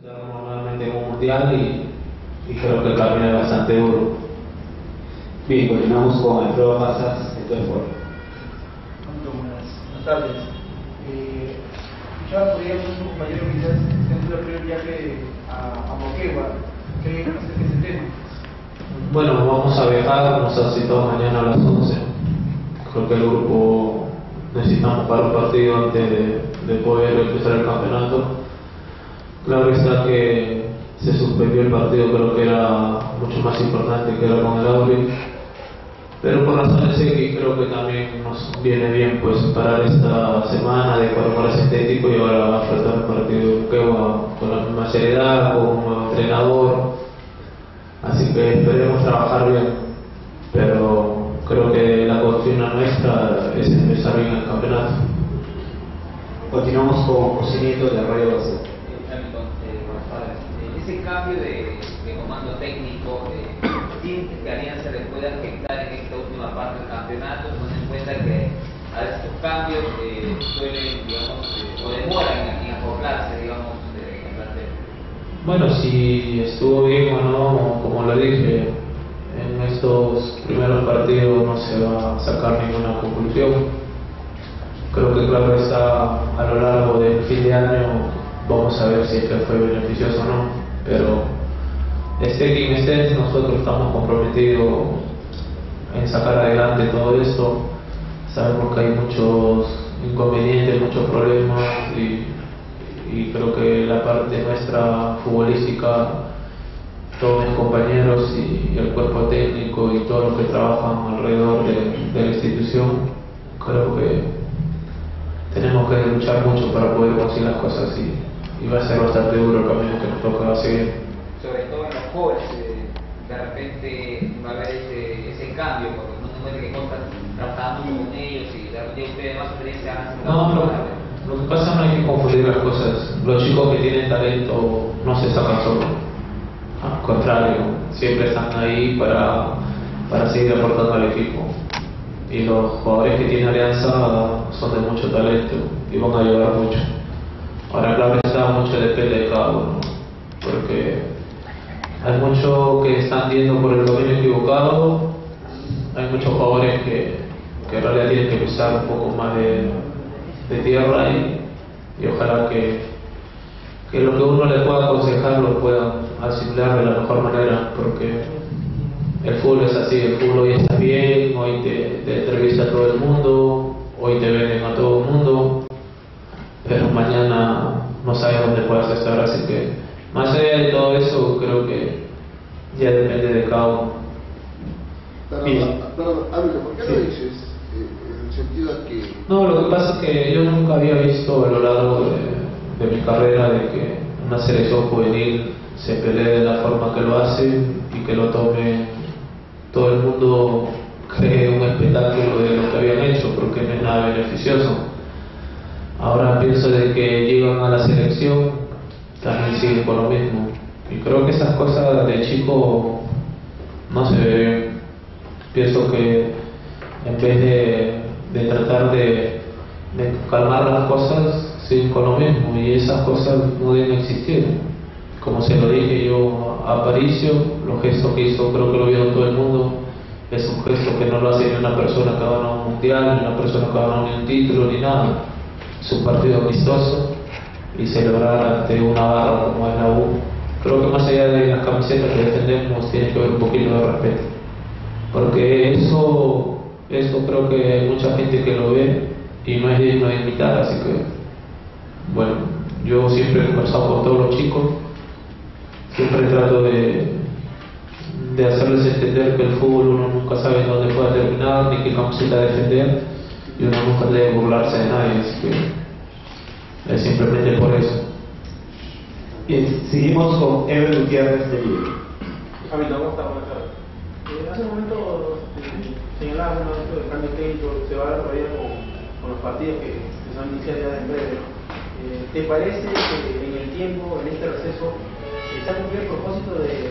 normalmente en un mundial y creo que el camino es bastante duro. Bien, continuamos con Alfredo Mazas, esto es fuerte. Buenas tardes. Escuchaba por ahí a un compañero que quizás dentro del primer viaje a Moquegua. ¿Qué es ese tema? Bueno, vamos a viajar, nos ha citado mañana a las 11. Creo que el grupo necesitamos para un partido antes de poder empezar el campeonato. Claro está que se suspendió el partido, creo que era mucho más importante que era con el Auri, pero por razones X creo que también nos viene bien pues parar esta semana de jugar sintético y ahora afrontar el partido de Moquegua con la misma seriedad, con un nuevo entrenador, así que esperemos trabajar bien, pero creo que la consigna nuestra es empezar bien el campeonato. Continuamos con José Nieto de Radio Barcelona. Buenas tardes. Ese cambio de comando técnico, ¿siente que Alianza le puede afectar en esta última parte del campeonato, teniendo en cuenta que a veces estos cambios suelen, digamos, o demoran en acoplarse, digamos, en el plantel? Bueno, si estuvo bien o no, como lo dije, en estos primeros partidos no se va a sacar ninguna conclusión. Creo que claro está, a lo largo del fin de año vamos a ver si esto fue beneficioso o no, pero esté quien esté, nosotros estamos comprometidos en sacar adelante todo esto. Sabemos que hay muchos inconvenientes, muchos problemas y creo que la parte nuestra futbolística, todos mis compañeros y el cuerpo técnico y todos los que trabajan alrededor de la institución, creo que tenemos que luchar mucho para poder conseguir las cosas y va a ser bastante duro el camino que nos toca seguir. Sobre todo en los jóvenes, de repente va a haber ese cambio, porque no se puede que Costa trabajaba mucho con ellos y de repente ustedes más experiencia Lo que pasa no hay que confundir las cosas. Los chicos que tienen talento no se sacan solos. Al contrario, siempre están ahí para seguir aportando al equipo. Y los jugadores que tiene Alianza son de mucho talento y van a ayudar mucho. Ahora claro está, mucho depende de cada uno, porque hay muchos que están yendo por el camino equivocado, hay muchos jugadores que en realidad tienen que pisar un poco más de tierra y ojalá que lo que uno le pueda aconsejar lo puedan asimilar de la mejor manera, porque el fútbol es así, el fútbol hoy está bien, hoy te entrevista a todo el mundo, hoy te venden a todo el mundo, pero mañana no sabes dónde puedas estar, así que más allá de todo eso creo que ya depende de cada uno. Perdón, Álvaro, ¿por qué lo dices? En el sentido de que... No, lo que pasa es que yo nunca había visto a lo largo de mi carrera de que una selección juvenil se pelee de la forma que lo hace y que lo tome todo el mundo, cree un espectáculo de lo que habían hecho, porque no es nada beneficioso. Ahora pienso de que llegan a la selección, también siguen con lo mismo. Y creo que esas cosas de chico no se ven. Pienso que en vez de tratar de calmar las cosas, siguen con lo mismo y esas cosas no deben existir. Como se lo dije yo a Aparicio, los gestos que hizo, creo que lo vieron todo el mundo, es un gesto que no lo hace ni una persona que ha ganado un mundial, ni una persona que ha ganado ni un título, ni nada. Es un partido amistoso y celebrar ante una barra como es la U. Creo que más allá de las camisetas que defendemos, tiene que haber un poquito de respeto. Porque eso creo que hay mucha gente que lo ve y no es digno de imitar, así que, bueno, yo siempre he conversado con todos los chicos, siempre trato de hacerles entender que el fútbol uno nunca sabe dónde pueda terminar, ni qué camiseta defender, y uno nunca debe burlarse de nadie, así que es simplemente por eso. Bien, seguimos con Ever Gutiérrez de Libre. Javier, ¿cómo está? Buenas tardes. Hace un momento señalaba esto del cambio técnico que se va a dar todavía con los partidos que se van a iniciar ya en breve. ¿Te parece que en el tiempo, en este receso, está cumplido el propósito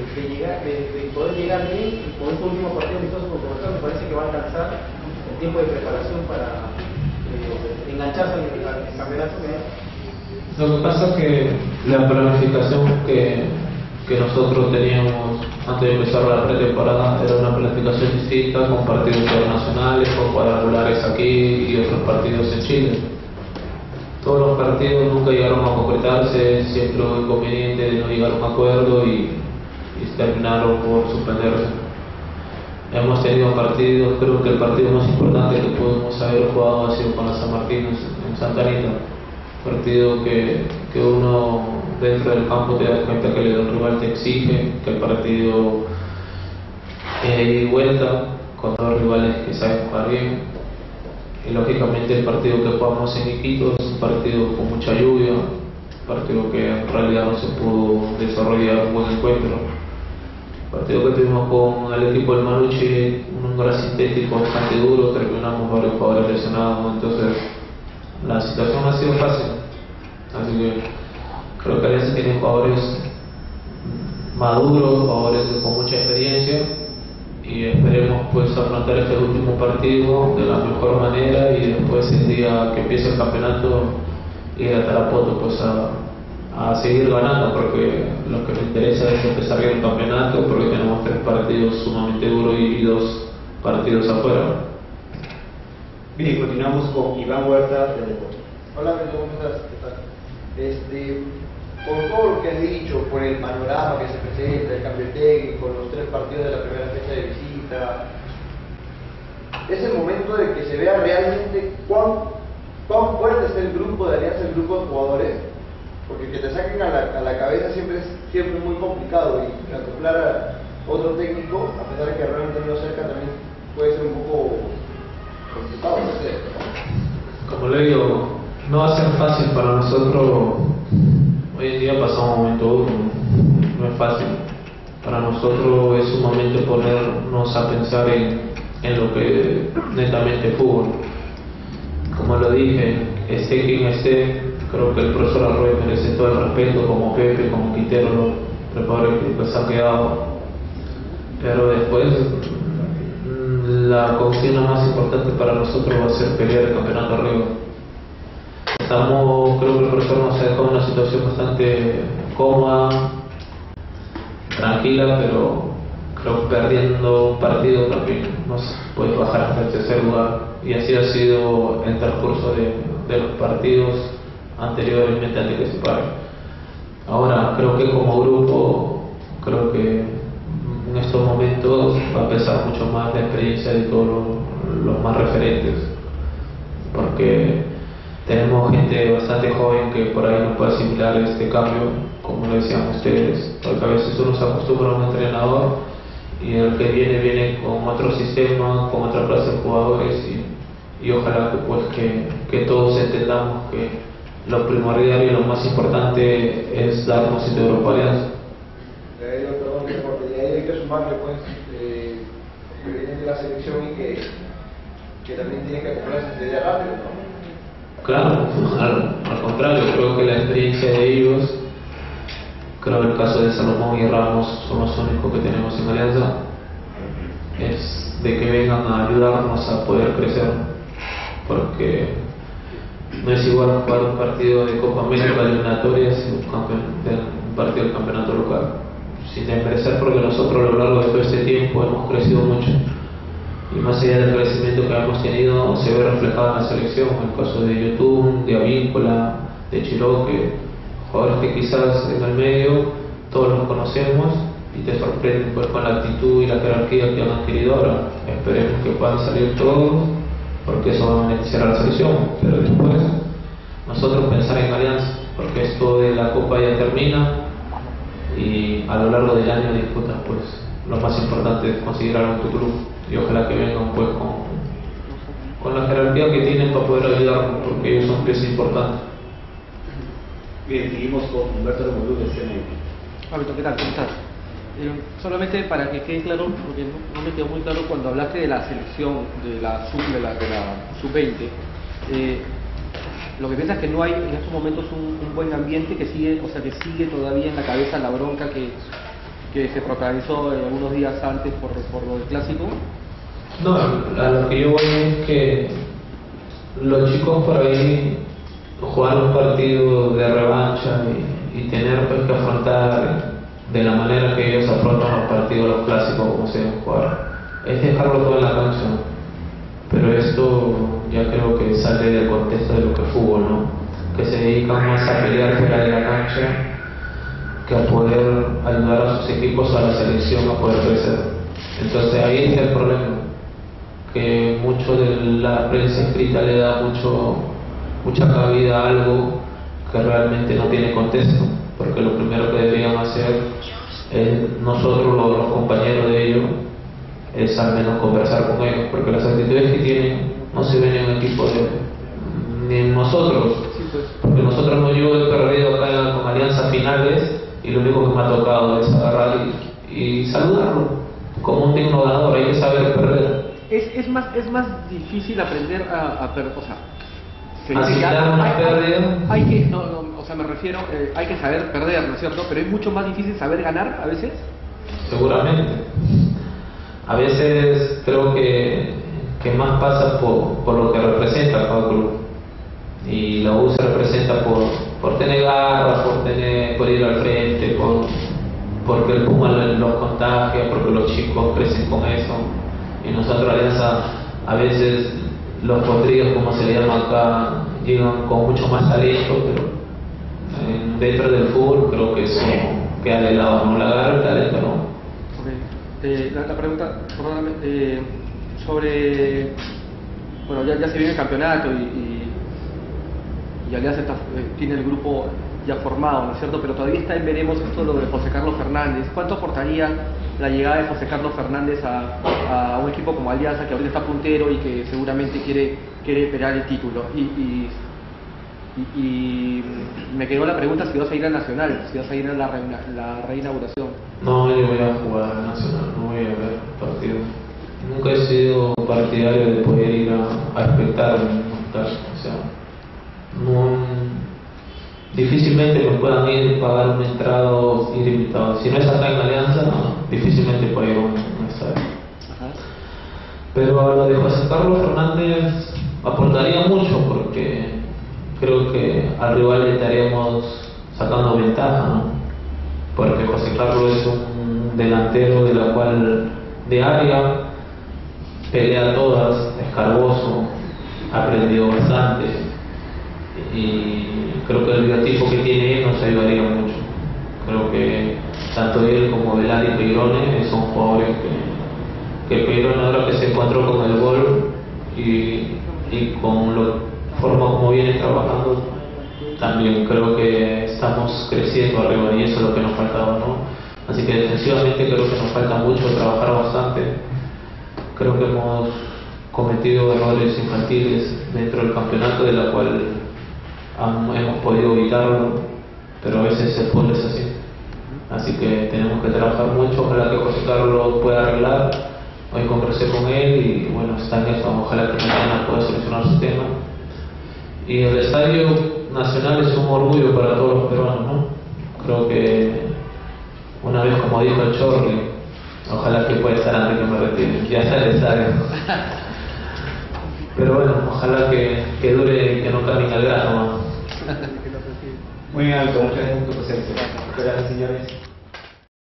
de poder llegar bien y con este último partido amistoso con Cobresal? Me parece que va a alcanzar el tiempo de preparación para engancharse al campeonato. Lo que pasa es que la planificación que nosotros teníamos antes de empezar la pretemporada era una planificación distinta, con partidos internacionales, con cuadrangulares aquí y otros partidos en Chile. Todos los partidos nunca llegaron a concretarse, siempre hubo inconveniente de no llegar a un acuerdo y terminaron por suspenderse. Hemos tenido partidos, creo que el partido más importante que pudimos haber jugado ha sido con la San Martín en Santa Anita. Partido que uno dentro del campo te das cuenta que el rival te exige, que el partido es de ida y vuelta con dos rivales que saben jugar bien. Y lógicamente el partido que jugamos en Iquitos es un partido con mucha lluvia, un partido que en realidad no se pudo desarrollar un buen encuentro. El partido que tuvimos con el equipo del Manucci, un gras sintético bastante duro, terminamos varios jugadores lesionados, entonces la situación ha sido fácil, así que creo que Alianza tiene jugadores maduros, jugadores con mucha experiencia y esperemos pues afrontar este último partido de la mejor manera y después el día que empiece el campeonato ir a Tarapoto pues a seguir ganando, porque lo que me interesa es empezar bien el campeonato porque tenemos 3 partidos sumamente duros y 2 partidos afuera. Bien, continuamos con Iván Huerta de Deportes. Hola, ¿cómo estás? ¿Qué tal? Por todo lo que has dicho, por el panorama que se presenta, el cambio técnico, los 3 partidos de la primera fecha de visita, es el momento de que se vea realmente cuán fuerte está el grupo de Alianza, el grupo de jugadores, porque que te saquen a la cabeza siempre es muy complicado y acoplar a otro técnico, a pesar de que realmente no lo cerca, también puede ser un poco complicado, no sé. Como le digo, no va a ser fácil para nosotros. Hoy en día pasamos un momento duro, no es fácil. Para nosotros es un momento ponernos a pensar en lo que netamente es fútbol. Como lo dije, esté quien esté, creo que el profesor Arroyo merece todo el respeto, como Pepe, como Quintero, los preparadores que se han quedado. Pero después la consigna más importante para nosotros va a ser pelear el campeonato arriba. Creo que el profesor nos ha dejado en una situación bastante cómoda, tranquila, pero creo que perdiendo un partido también nos puede bajar hasta el tercer lugar. Y así ha sido el transcurso de los partidos anteriormente antes que se pare. Ahora, creo que como grupo, creo que en estos momentos va a pesar mucho más la experiencia de todos los más referentes, porque tenemos gente bastante joven que por ahí no puede asimilar este cambio, como lo decían ustedes, porque a veces uno se acostumbra a un entrenador y el que viene con otro sistema, con otra clase de jugadores y ojalá que, pues, que todos entendamos que lo primordial y lo más importante es darnos sitio Europa Alianza. Perdón, porque hay que sumarle pues que viene de la selección y que también tiene que acoplarse de rápido, ¿no? Claro, al contrario, creo que la experiencia de ellos, creo que el caso de Salomón y Ramos son los únicos que tenemos en Alianza, es de que vengan a ayudarnos a poder crecer, porque no es igual jugar un partido de Copa América eliminatorias y un partido del campeonato local, sin desmerecer, porque nosotros a lo largo de todo este tiempo hemos crecido mucho. Y más allá del crecimiento que hemos tenido, se ve reflejado en la selección, en el caso de YouTube, de Avícola, de Chiroque, jugadores que quizás en el medio todos los conocemos y te sorprenden pues, con la actitud y la jerarquía que han adquirido ahora. Esperemos que puedan salir todos, porque eso va a beneficiar a la selección, pero después nosotros pensar en Alianza, porque esto de la Copa ya termina y a lo largo del año disfrutas pues lo más importante es conseguir algo en tu club. Y ojalá que vengan pues con la jerarquía que tienen para poder ayudarnos, porque ellos son piezas importantes. Bien, seguimos con Humberto Romulú de CNN. Fabito, ¿qué tal? ¿Cómo estás? Solamente para que quede claro, porque no me quedó muy claro cuando hablaste de la selección de la sub-20, lo que piensas es que no hay en estos momentos un buen ambiente que sigue, o sea, que sigue todavía en la cabeza la bronca que se protagonizó algunos días antes por lo del clásico. No, a lo que yo voy es que los chicos por ahí jugar un partido de revancha y tener pues, que afrontar de la manera que ellos afrontan los partidos, los clásicos, como se deben jugar, es dejarlo todo en la cancha. Pero esto ya creo que sale del contexto de lo que es fútbol, ¿no? Que se dedican más a pelear fuera de la cancha que a poder ayudar a sus equipos, a la selección, a poder crecer. Entonces ahí está el problema, que mucho de la prensa escrita le da mucha cabida a algo que realmente no tiene contexto, porque lo primero que deberían hacer es nosotros, los compañeros de ellos, es al menos conversar con ellos, porque las actitudes que tienen no se ven en un equipo ni en nosotros, porque nosotros no, yo he perdido acá con Alianza finales y lo único que me ha tocado es agarrar y saludarlo como un digno ganador. Hay que saber perder. Es más difícil aprender a perder, o sea, Asimilar una pérdida. hay que, o sea, me refiero, hay que saber perder, ¿no es cierto? Pero es mucho más difícil saber ganar a veces. Seguramente. A veces creo que más pasa por lo que representa cada club. Y la U se representa por tener garras, por ir al frente, porque el Puma los contagia, porque los chicos crecen con eso. Y nosotros, Alianza, a veces los potrillos, como se le llama acá, llegan con mucho más talento, pero dentro del fútbol creo que eso queda de lado, ¿no? La garra, el talento, ¿no? Okay. La pregunta, perdóname, sobre, bueno, ya se viene el campeonato y Alianza tiene el grupo ya formado, ¿no es cierto? Pero todavía está en veremos esto lo de José Carlos Fernández. ¿Cuánto aportaría la llegada de José Carlos Fernández a un equipo como Alianza, que ahorita está puntero y que seguramente quiere pelear el título? Y me quedó la pregunta si vas a ir al Nacional, si vas a ir a la reinauguración. No, yo voy a jugar al Nacional, no voy a ver partido. Nunca he sido partidario de poder ir a espectar, o sea, difícilmente me puedan ir, pagar una entrada o ir invitado. Si no es acá en Alianza, difícilmente puedo ir a un estadio. Pero a lo de José Carlos Fernández aportaría mucho, porque creo que al rival le estaríamos sacando ventaja, ¿no? Porque José Carlos es un delantero de área, pelea todas, es cargoso, ha aprendido bastante y creo que el biotipo que tiene él nos ayudaría mucho. Creo que tanto él como Velar y Peirone son jugadores que Peirone, ahora que se encontró con el gol y con la forma como viene trabajando, también creo que estamos creciendo arriba y eso es lo que nos faltaba, ¿no? Así que defensivamente creo que nos falta mucho, trabajar bastante. Creo que hemos cometido errores infantiles dentro del campeonato, de la cual hemos podido evitarlo, pero a veces el fútbol es así. Así que tenemos que trabajar mucho. Ojalá que José Carlos pueda arreglar. Hoy conversé con él y bueno, está en eso. Ojalá que mañana pueda solucionar su tema. Y el Estadio Nacional es un orgullo para todos los peruanos, ¿no? Creo que una vez, como dijo el Chorri, ojalá que pueda estar antes que me retire. Ya está el estadio. Pero bueno, ojalá que dure y que no camine al grano. Muy alto, muchas gracias por tu presencia. Gracias, señores.